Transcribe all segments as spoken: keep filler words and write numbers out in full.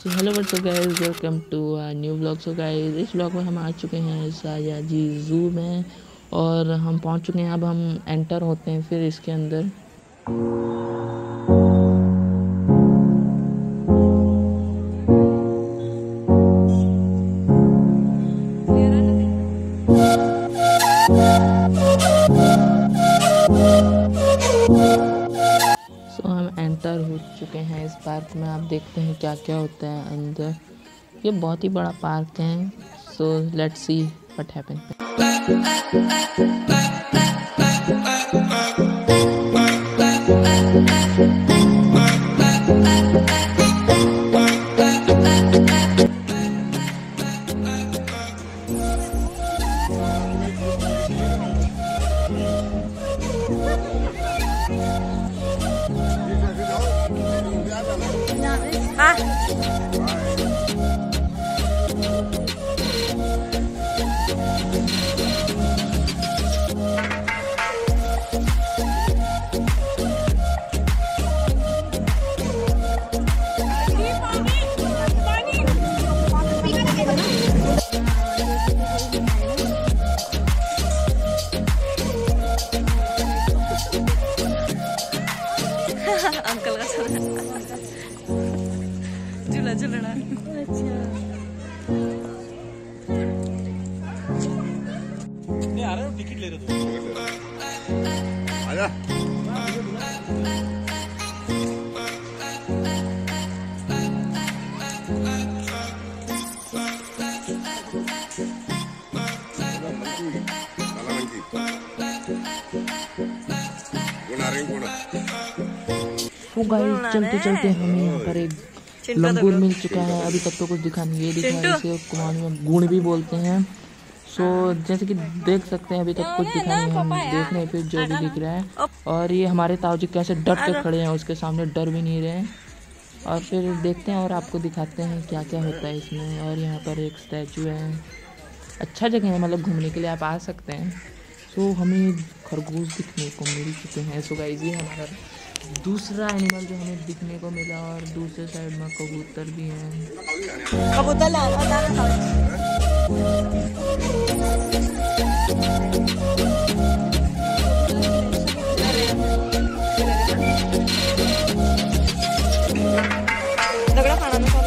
So hello WhatsApp guys, welcome to a new blog. So guys, इस blog में हम आ चुके हैं सायाजी जू में और हम पहुंच चुके हैं। अब हम एंटर होते हैं फिर इसके अंदर। सो हम एंटर हो चुके हैं इस पार्क में। आप देखते हैं क्या क्या होता है अंदर। ये बहुत ही बड़ा पार्क है। So let's see what happen. Uncle का सोना झूला झूलना। नहीं आ रहे हो, टिकट ले रहे हो? आजा। तो गाइस चलते चलते हमें यहाँ पर एक लंगूर मिल चुका है। अभी तक तो कुछ दिखा नहीं, ये दिखा है, इसे कुमाऊनी में गुण भी बोलते हैं। सो जैसे कि देख सकते हैं अभी तक कुछ दिखा नहीं, हम देख रहे हैं फिर जो भी दिख रहा है। और ये हमारे ताऊजी कैसे डट के खड़े हैं, उसके सामने डर भी नहीं रहे। और फिर देखते हैं और आपको दिखाते हैं क्या क्या होता है इसमें। और यहाँ पर एक स्टैचू है, अच्छा जगह है, मतलब घूमने के लिए आप आ सकते हैं। सो हमें खरगोश दिखने को मिल चुके हैं। सो गाइस ये हमारा दूसरा एनिमल जो हमें दिखने को मिला। और दूसरे साइड में कबूतर भी हैं। कबूतर ला दगड़ा खाना में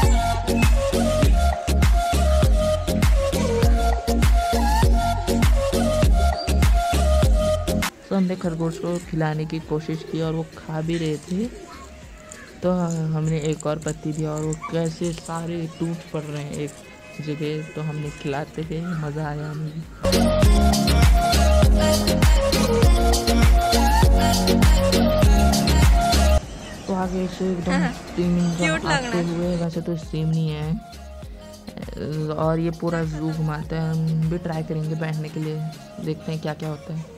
तो हमने खरगोश को खिलाने की कोशिश की और वो खा भी रहे थे। तो हमने एक और पत्ती दिया और वो कैसे सारे टूट पड़ रहे हैं एक जगह। तो हमने खिलाते थे, मज़ा आया हमें। तो आगे से एकदम स्ट्रीमिंग आते हुए, वैसे तो स्ट्रीम नहीं है। और ये पूरा जू घुमाता है। हम भी ट्राई करेंगे बैठने के लिए, देखते हैं क्या क्या होता है।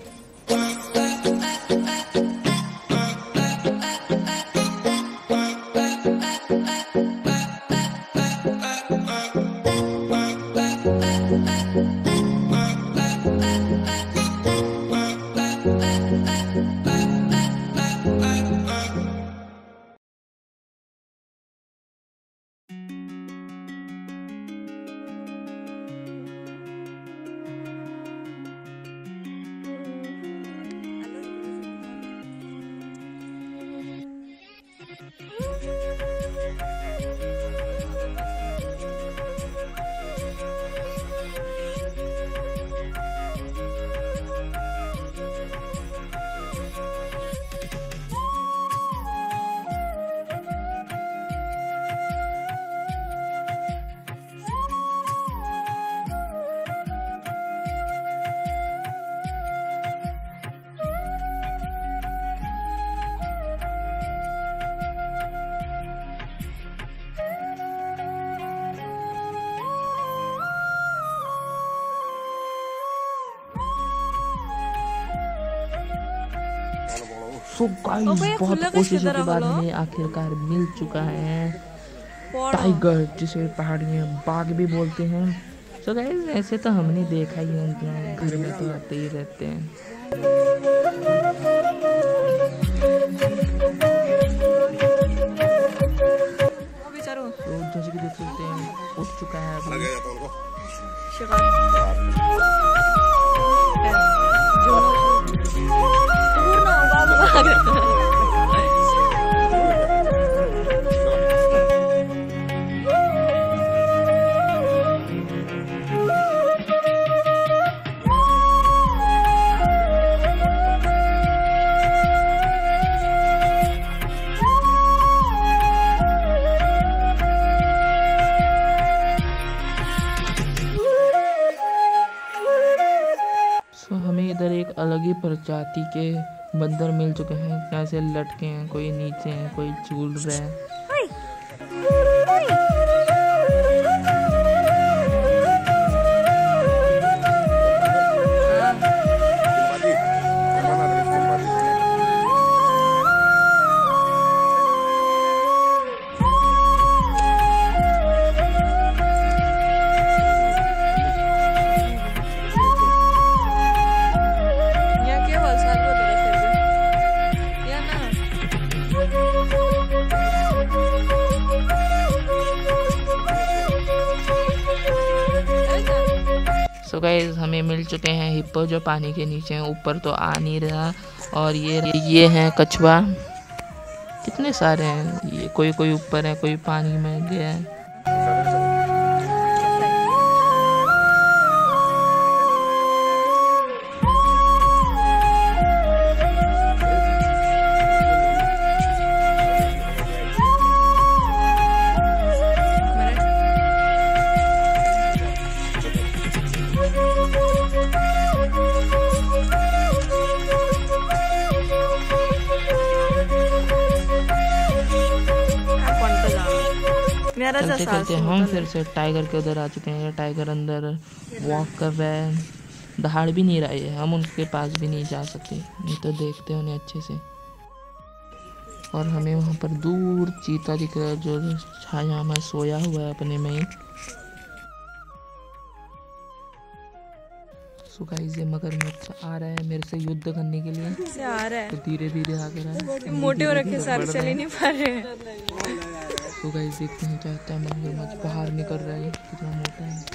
सो गाइस बहुत कोशिशों के बाद हमें आखिरकार मिल चुका है टाइगर, जिसे पहाड़ी में बाघ भी बोलते हैं। सो गाइस ऐसे तो हमने देखा ही है, घर में तो आते ही रहते हैं। तो जैसे कि देख सकते हैं उठ चुका है अभी। तो हमें इधर एक अलग ही प्रजाति के बंदर मिल चुके हैं, जैसे लटके हैं, कोई नीचे हैं, कोई झूल रहा है। सो गाइस हमें मिल चुके हैं हिप्पो जो पानी के नीचे हैं, ऊपर तो आ नहीं रहा। और ये ये हैं कछुआ, कितने सारे हैं ये, कोई कोई ऊपर है, कोई पानी में गया है। चलते चलते हम फिर से टाइगर के उधर आ चुके हैं। टाइगर अंदर वॉक कर रहा है, दहाड़ भी नहीं रहा है, हम उनके पास भी नहीं जा सकते, नहीं तो देखते हैं उन्हें अच्छे से। और हमें वहाँ पर दूर चीता दिख रहा है जो छाया में सोया हुआ है अपने में। सो गाइस ये मगरमच्छ आ रहा है मेरे से युद्ध करने के लिए, से आ रहा है तो धीरे धीरे आ रहा है। मोटे हो रखे सारे चल ही नहीं पा रहे। तो गाइस देखते हैं क्या होता है। मगरमच्छ बाहर निकल रहा है, कितना मोटा है।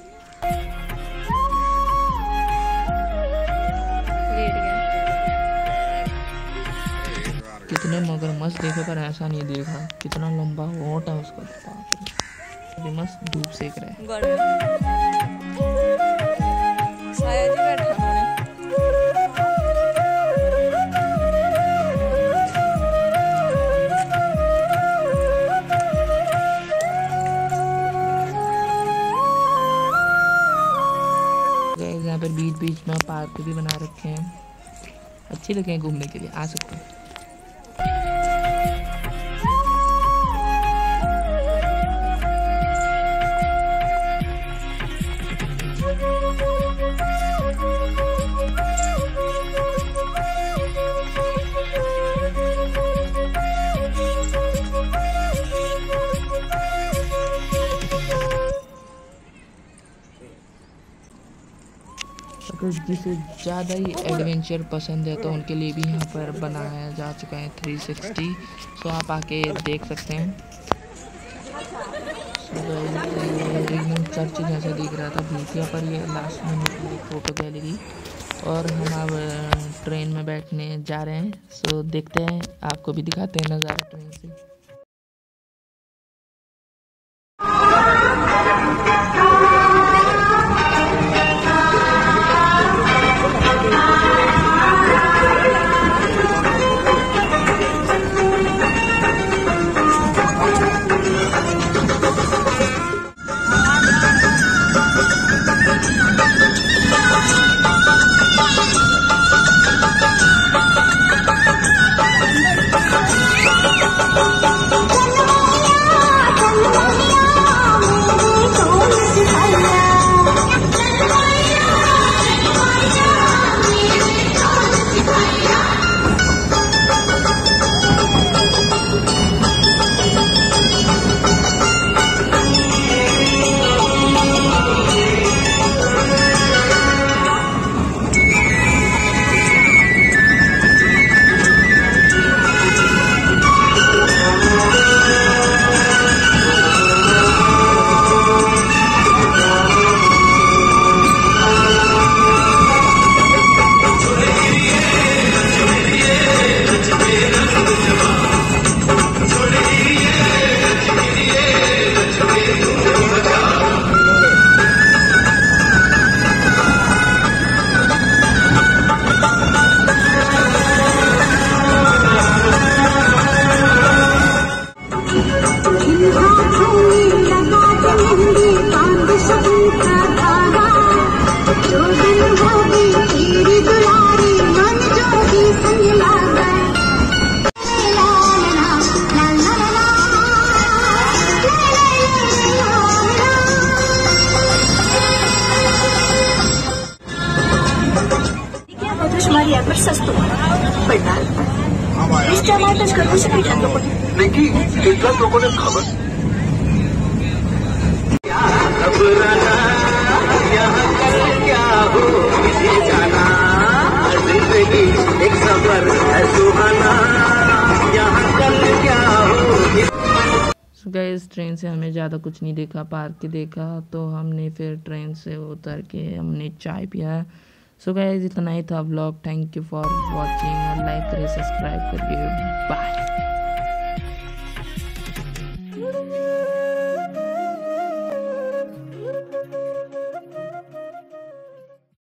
कितने मगरमच्छ देखे पर ऐसा नहीं देखा, कितना लंबा होट है उसका। मगरमच्छ धूप सेक रहा है। यहाँ पर बीच बीच में पार्क भी बना रखे हैं, अच्छी लगे हैं घूमने के लिए, आ सकते हैं। अगर जिसे ज़्यादा ही एडवेंचर पसंद है तो उनके लिए भी यहाँ पर बनाया जा चुका है थ्री सिक्सटी। सो आप आके देख सकते हैं। एकदम चर्च जैसा दिख रहा था भूतिया पर, ये लास्ट में निकली फोटो गैलरी। और हम अब ट्रेन में बैठने जा रहे हैं। सो देखते हैं, आपको भी दिखाते हैं नज़ारा ट्रेन से। Bye. तुम्हारी ऐप पर सस्तो पड़ना इस टमाटर करो से नहीं ठंडो पड़े देखी कितना लोगों ने खबर घबराना यहाँ कल क्या हो किसी जाना जिंदगी एक सफर है सुहाना यहाँ कल क्या हो। सो गाइस ट्रेन से हमें ज़्यादा कुछ नहीं देखा, पार्क के देखा, तो हमने फिर ट्रेन से उतर के हमने चाय पिया। सो गाइस इतना ही था vlog. Thank you for watching और लाइक करिए, सब्सक्राइब करिए, बाय।